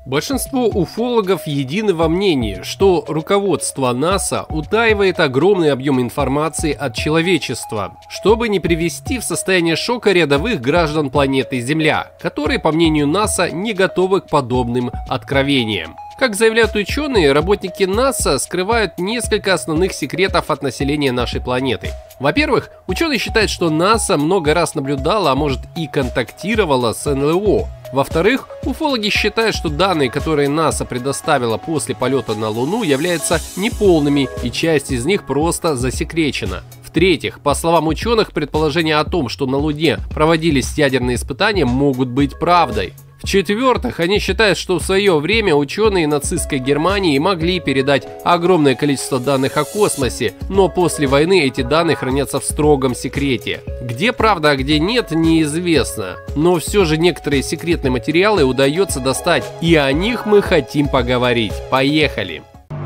Большинство уфологов едины во мнении, что руководство НАСА утаивает огромный объем информации от человечества, чтобы не привести в состояние шока рядовых граждан планеты Земля, которые, по мнению НАСА, не готовы к подобным откровениям. Как заявляют ученые, работники НАСА скрывают несколько основных секретов от населения нашей планеты. Во-первых, ученые считают, что НАСА много раз наблюдала, а может и контактировала с НЛО. Во-вторых, уфологи считают, что данные, которые НАСА предоставила после полета на Луну, являются неполными, и часть из них просто засекречена. В-третьих, по словам ученых, предположения о том, что на Луне проводились ядерные испытания, могут быть правдой. В-четвертых, они считают, что в свое время ученые нацистской Германии могли передать огромное количество данных о космосе, но после войны эти данные хранятся в строгом секрете. Где правда, а где нет, неизвестно. Но все же некоторые секретные материалы удается достать, и о них мы хотим поговорить. Поехали!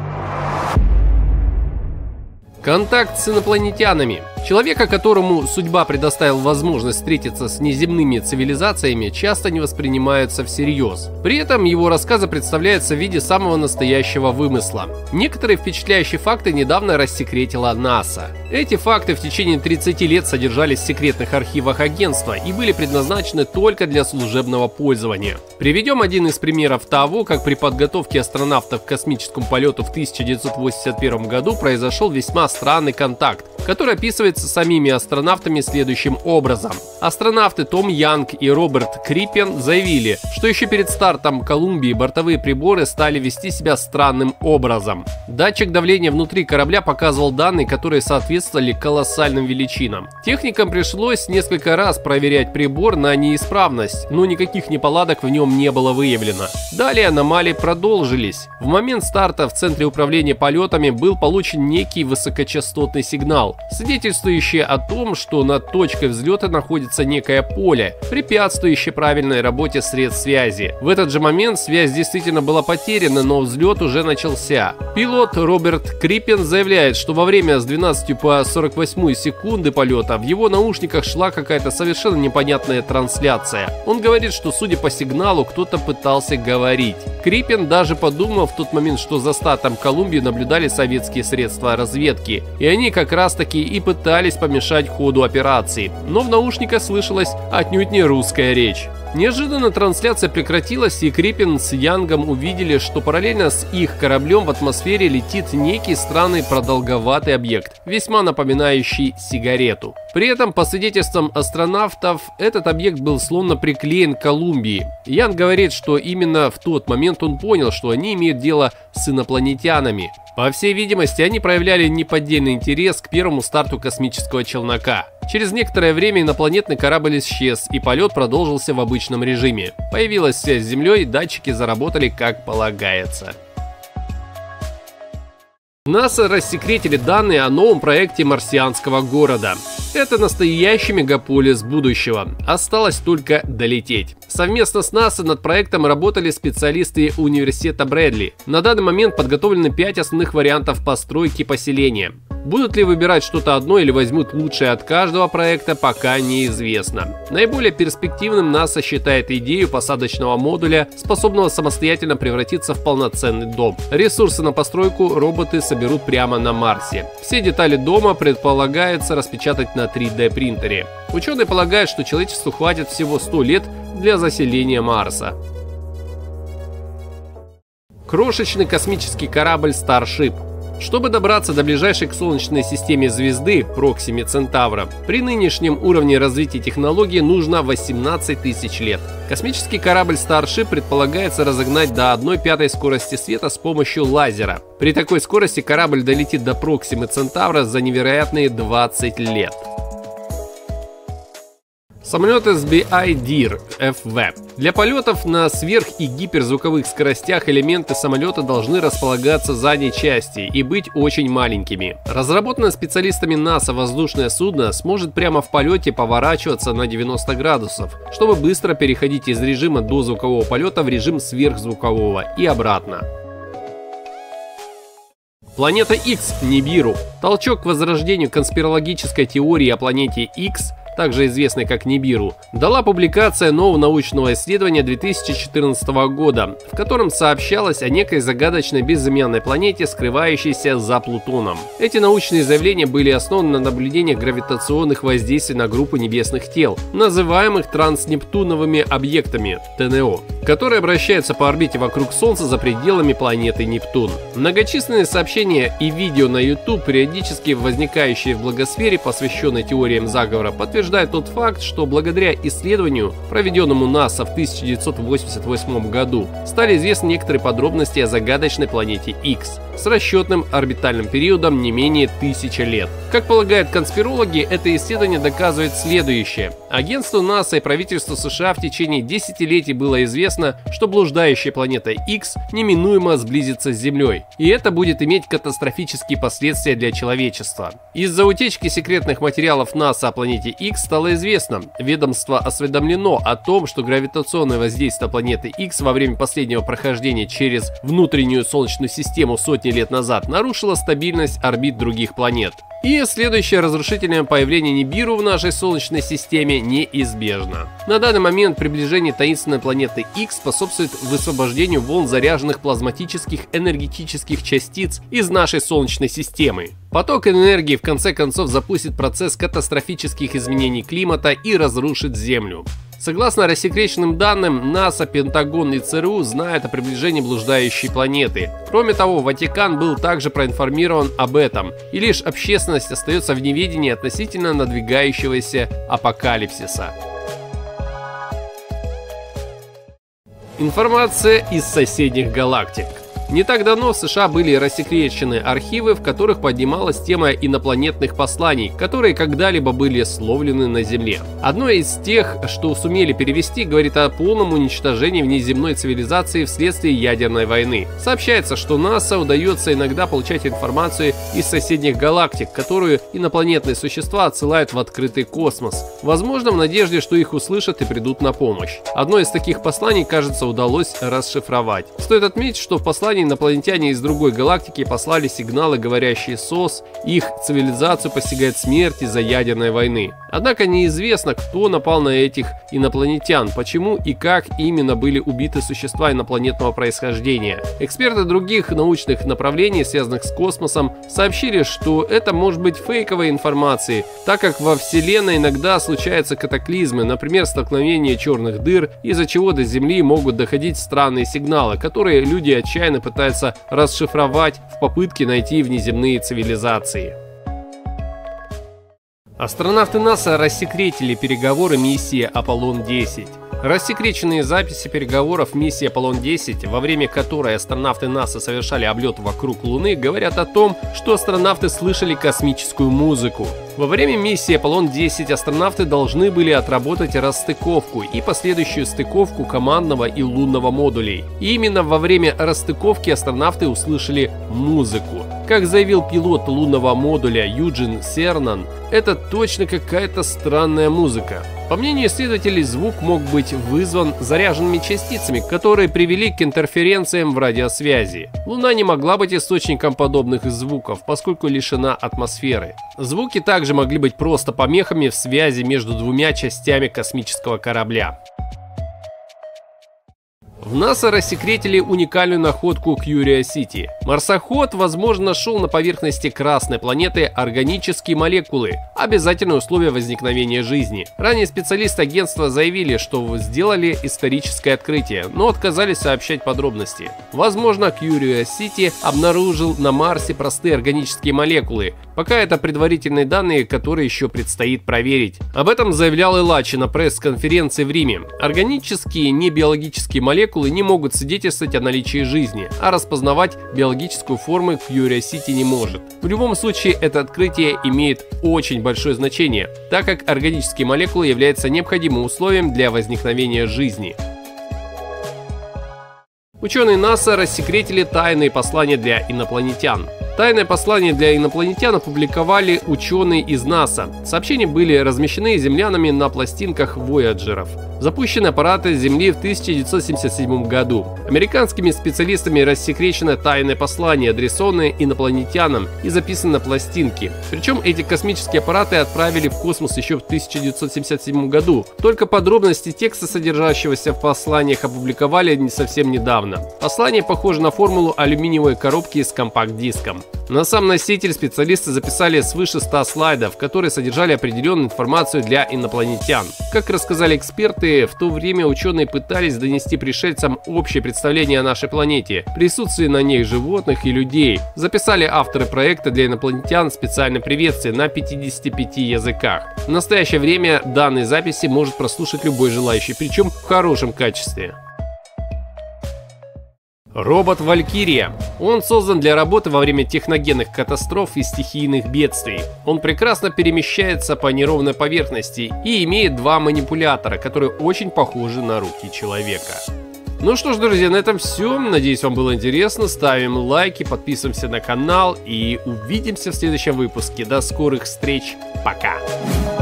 Контакт с инопланетянами. Человека, которому судьба предоставила возможность встретиться с неземными цивилизациями, часто не воспринимаются всерьез. При этом его рассказы представляются в виде самого настоящего вымысла. Некоторые впечатляющие факты недавно рассекретила НАСА. Эти факты в течение 30 лет содержались в секретных архивах агентства и были предназначены только для служебного пользования. Приведем один из примеров того, как при подготовке астронавтов к космическому полету в 1981 году произошел весьма странный контакт, который описывается самими астронавтами следующим образом. Астронавты Том Янг и Роберт Криппен заявили, что еще перед стартом Колумбии бортовые приборы стали вести себя странным образом. Датчик давления внутри корабля показывал данные, которые соответствовали колоссальным величинам. Техникам пришлось несколько раз проверять прибор на неисправность, но никаких неполадок в нем не было выявлено. Далее аномалии продолжились. В момент старта в центре управления полетами был получен некий высокочастотный сигнал, свидетельствующий о том, что над точкой взлета находится некое поле, препятствующее правильной работе средств связи. В этот же момент связь действительно была потеряна, но взлет уже начался. Пилот Роберт Криппен заявляет, что во время с 12 по 48 секунды полета в его наушниках шла какая-то совершенно непонятная трансляция. Он говорит, что судя по сигналу, кто-то пытался говорить. Криппен даже подумал в тот момент, что за стартом Колумбии наблюдали советские средства разведки, и они как раз таки и пытались помешать ходу операции, но в наушниках слышалась отнюдь не русская речь. Неожиданно трансляция прекратилась, и Криппен с Янгом увидели, что параллельно с их кораблем в атмосфере летит некий странный продолговатый объект, весьма напоминающий сигарету. При этом, по свидетельствам астронавтов, этот объект был словно приклеен к Колумбии. Янг говорит, что именно в тот момент он понял, что они имеют дело с инопланетянами. По всей видимости, они проявляли неподдельный интерес к первому старту космического челнока. Через некоторое время инопланетный корабль исчез, и полет продолжился в обычном режиме. Появилась связь с Землей, датчики заработали как полагается. НАСА рассекретили данные о новом проекте марсианского города. Это настоящий мегаполис будущего. Осталось только долететь. Совместно с НАСА над проектом работали специалисты университета Брэдли. На данный момент подготовлены 5 основных вариантов постройки поселения. Будут ли выбирать что-то одно или возьмут лучшее от каждого проекта, пока неизвестно. Наиболее перспективным НАСА считает идею посадочного модуля, способного самостоятельно превратиться в полноценный дом. Ресурсы на постройку роботы соберут прямо на Марсе. Все детали дома предполагается распечатать на 3D принтере. Ученые полагают, что человечеству хватит всего 100 лет для заселения Марса. Крошечный космический корабль Starship. Чтобы добраться до ближайшей к Солнечной системе звезды Проксиме Центавра, при нынешнем уровне развития технологий нужно 18 тысяч лет. Космический корабль Starship предполагается разогнать до 1/5 скорости света с помощью лазера. При такой скорости корабль долетит до Проксимы Центавра за невероятные 20 лет. Самолет SBI DIR FV. Для полетов на сверх- и гиперзвуковых скоростях элементы самолета должны располагаться в задней части и быть очень маленькими. Разработанное специалистами НАСА воздушное судно сможет прямо в полете поворачиваться на 90 градусов, чтобы быстро переходить из режима дозвукового полета в режим сверхзвукового и обратно. Планета X Нибиру. Толчок к возрождению конспирологической теории о планете X, также известной как Нибиру, дала публикация нового научного исследования 2014 года, в котором сообщалось о некой загадочной безымянной планете, скрывающейся за Плутоном. Эти научные заявления были основаны на наблюдениях гравитационных воздействий на группу небесных тел, называемых транснептуновыми объектами ТНО, которые обращаются по орбите вокруг Солнца за пределами планеты Нептун. Многочисленные сообщения и видео на YouTube, периодически возникающие в блогосфере, посвященной теориям заговора, подтверждают тот факт, что благодаря исследованию, проведенному НАСА в 1988 году, стали известны некоторые подробности о загадочной планете X с расчетным орбитальным периодом не менее 1000 лет. Как полагают конспирологи, это исследование доказывает следующее. Агентству НАСА и правительству США в течение десятилетий было известно, что блуждающая планета X неминуемо сблизится с Землей, и это будет иметь катастрофические последствия для человечества. Из-за утечки секретных материалов НАСА о планете X стало известно, ведомство осведомлено о том, что гравитационное воздействие планеты X во время последнего прохождения через внутреннюю Солнечную систему сотни лет назад нарушило стабильность орбит других планет. И следующее разрушительное появление Нибиру в нашей Солнечной системе неизбежно. На данный момент приближение таинственной планеты X способствует высвобождению волн заряженных плазматических энергетических частиц из нашей Солнечной системы. Поток энергии в конце концов запустит процесс катастрофических изменений климата и разрушит Землю. Согласно рассекреченным данным, НАСА, Пентагон и ЦРУ знают о приближении блуждающей планеты. Кроме того, Ватикан был также проинформирован об этом, и лишь общественность остается в неведении относительно надвигающегося апокалипсиса. Информация из соседних галактик. Не так давно в США были рассекречены архивы, в которых поднималась тема инопланетных посланий, которые когда-либо были словлены на Земле. Одно из тех, что сумели перевести, говорит о полном уничтожении внеземной цивилизации вследствие ядерной войны. Сообщается, что НАСА удается иногда получать информацию из соседних галактик, которую инопланетные существа отсылают в открытый космос, возможно, в надежде, что их услышат и придут на помощь. Одно из таких посланий, кажется, удалось расшифровать. Стоит отметить, что в послании инопланетяне из другой галактики послали сигналы, говорящие СОС, их цивилизацию постигает смерть из-за ядерной войны. Однако неизвестно, кто напал на этих инопланетян, почему и как именно были убиты существа инопланетного происхождения. Эксперты других научных направлений, связанных с космосом, сообщили, что это может быть фейковой информацией, так как во Вселенной иногда случаются катаклизмы, например, столкновение черных дыр, из-за чего до Земли могут доходить странные сигналы, которые люди отчаянно пытаются расшифровать в попытке найти внеземные цивилизации. Астронавты НАСА рассекретили переговоры миссии Аполлон-10. Рассекреченные записи переговоров миссии Аполлон-10, во время которой астронавты НАСА совершали облет вокруг Луны, говорят о том, что астронавты слышали космическую музыку. Во время миссии Аполлон-10 астронавты должны были отработать расстыковку и последующую стыковку командного и лунного модулей. И именно во время расстыковки астронавты услышали музыку. Как заявил пилот лунного модуля Юджин Сернан, это точно какая-то странная музыка. По мнению исследователей, звук мог быть вызван заряженными частицами, которые привели к интерференциям в радиосвязи. Луна не могла быть источником подобных звуков, поскольку лишена атмосферы. Звуки также могли быть просто помехами в связи между двумя частями космического корабля. В НАСА рассекретили уникальную находку Curiosity. Марсоход, возможно, нашел на поверхности Красной планеты органические молекулы, обязательное условие возникновения жизни. Ранее специалисты агентства заявили, что сделали историческое открытие, но отказались сообщать подробности. Возможно, Curiosity обнаружил на Марсе простые органические молекулы. Пока это предварительные данные, которые еще предстоит проверить. Об этом заявлял Элачи на пресс-конференции в Риме. Органические небиологические молекулы не могут свидетельствовать о наличии жизни, а распознавать биологическую форму Curiosity не может. В любом случае, это открытие имеет очень большое значение, так как органические молекулы являются необходимым условием для возникновения жизни. Ученые НАСА рассекретили тайные послания для инопланетян. Тайное послание для инопланетян опубликовали ученые из НАСА. Сообщения были размещены землянами на пластинках вояджеров. Запущены аппараты с Земли в 1977 году. Американскими специалистами рассекречено тайное послание, адресованное инопланетянам и записано на пластинке. Причем эти космические аппараты отправили в космос еще в 1977 году. Только подробности текста, содержащегося в посланиях, опубликовали не совсем недавно. Послание похоже на формулу алюминиевой коробки с компакт-диском. На сам носитель специалисты записали свыше 100 слайдов, которые содержали определенную информацию для инопланетян. Как рассказали эксперты, в то время ученые пытались донести пришельцам общее представление о нашей планете, присутствии на ней животных и людей. Записали авторы проекта для инопланетян специальное приветствие на 55 языках. В настоящее время данные записи может прослушать любой желающий, причем в хорошем качестве. Робот Валькирия. Он создан для работы во время техногенных катастроф и стихийных бедствий. Он прекрасно перемещается по неровной поверхности и имеет два манипулятора, которые очень похожи на руки человека. Ну что ж, друзья, на этом все. Надеюсь, вам было интересно. Ставим лайки, подписываемся на канал и увидимся в следующем выпуске. До скорых встреч. Пока.